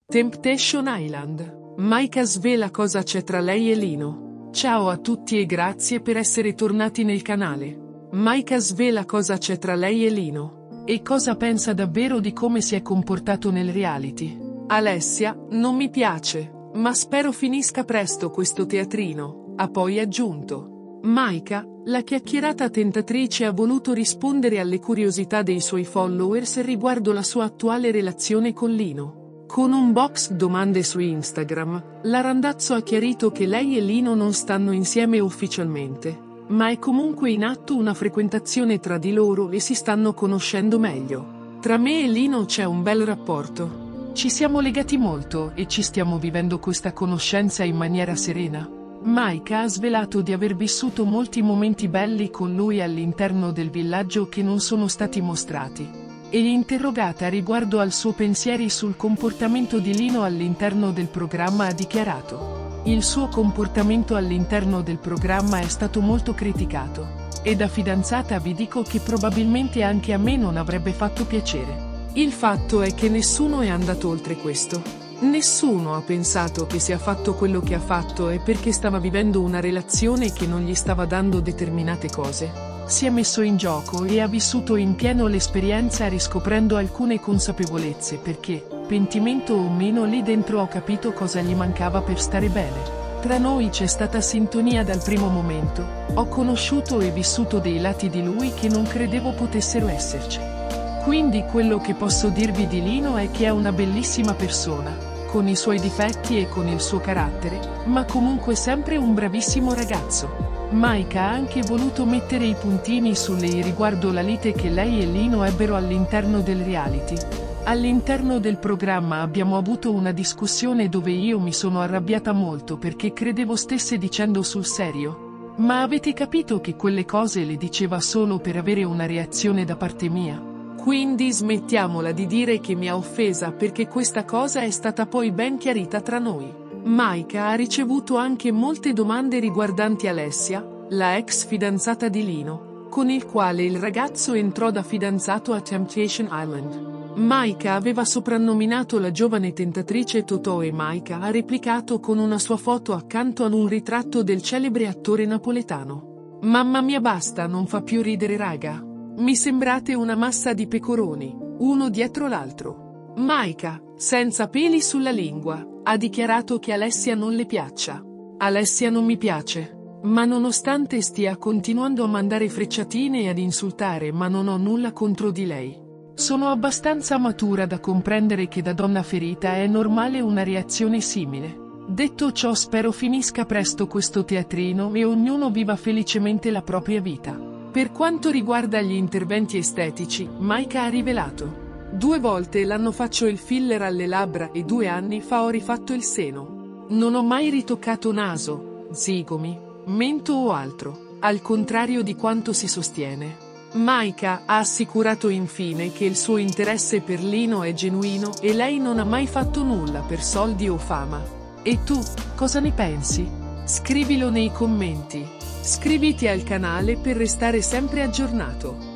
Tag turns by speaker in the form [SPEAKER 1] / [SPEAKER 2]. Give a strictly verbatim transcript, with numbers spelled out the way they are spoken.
[SPEAKER 1] Temptation Island. Maika svela cosa c'è tra lei e Lino. Ciao a tutti e grazie per essere tornati nel canale. Maika svela cosa c'è tra lei e Lino. E cosa pensa davvero di come si è comportato nel reality. Alessia, non mi piace, ma spero finisca presto questo teatrino, ha poi aggiunto. Maika, la chiacchierata tentatrice ha voluto rispondere alle curiosità dei suoi followers riguardo la sua attuale relazione con Lino. Con un box domande su Instagram, la randazzo ha chiarito che lei e Lino non stanno insieme ufficialmente, ma è comunque in atto una frequentazione tra di loro e si stanno conoscendo meglio. Tra me e Lino c'è un bel rapporto. Ci siamo legati molto e ci stiamo vivendo questa conoscenza in maniera serena. Maika ha svelato di aver vissuto molti momenti belli con lui all'interno del villaggio che non sono stati mostrati. E interrogata riguardo al suo pensieri sul comportamento di Lino all'interno del programma ha dichiarato: il suo comportamento all'interno del programma è stato molto criticato. E da fidanzata vi dico che probabilmente anche a me non avrebbe fatto piacere. Il fatto è che nessuno è andato oltre questo. Nessuno ha pensato che se ha fatto quello che ha fatto è perché stava vivendo una relazione che non gli stava dando determinate cose. Si è messo in gioco e ha vissuto in pieno l'esperienza riscoprendo alcune consapevolezze perché, pentimento o meno, lì dentro ho capito cosa gli mancava per stare bene. Tra noi c'è stata sintonia dal primo momento, ho conosciuto e vissuto dei lati di lui che non credevo potessero esserci. Quindi quello che posso dirvi di Lino è che è una bellissima persona, con i suoi difetti e con il suo carattere, ma comunque sempre un bravissimo ragazzo. Maika ha anche voluto mettere i puntini sulle i riguardo la lite che lei e Lino ebbero all'interno del reality. All'interno del programma abbiamo avuto una discussione dove io mi sono arrabbiata molto perché credevo stesse dicendo sul serio. Ma avete capito che quelle cose le diceva solo per avere una reazione da parte mia? Quindi smettiamola di dire che mi ha offesa perché questa cosa è stata poi ben chiarita tra noi. Maika ha ricevuto anche molte domande riguardanti Alessia, la ex fidanzata di Lino, con il quale il ragazzo entrò da fidanzato a Temptation Island. Maika aveva soprannominato la giovane tentatrice Totò e Maika ha replicato con una sua foto accanto ad un ritratto del celebre attore napoletano. Mamma mia, basta, non fa più ridere raga. Mi sembrate una massa di pecoroni, uno dietro l'altro. Maika, senza peli sulla lingua, ha dichiarato che Alessia non le piaccia. Alessia non mi piace. Ma nonostante stia continuando a mandare frecciatine e ad insultare, ma non ho nulla contro di lei. Sono abbastanza matura da comprendere che da donna ferita è normale una reazione simile. Detto ciò, spero finisca presto questo teatrino e ognuno viva felicemente la propria vita. Per quanto riguarda gli interventi estetici, Maika ha rivelato: due volte l'anno faccio il filler alle labbra e due anni fa ho rifatto il seno. Non ho mai ritoccato naso, zigomi, mento o altro, al contrario di quanto si sostiene. Maika ha assicurato infine che il suo interesse per Lino è genuino e lei non ha mai fatto nulla per soldi o fama. E tu, cosa ne pensi? Scrivilo nei commenti. Iscriviti al canale per restare sempre aggiornato.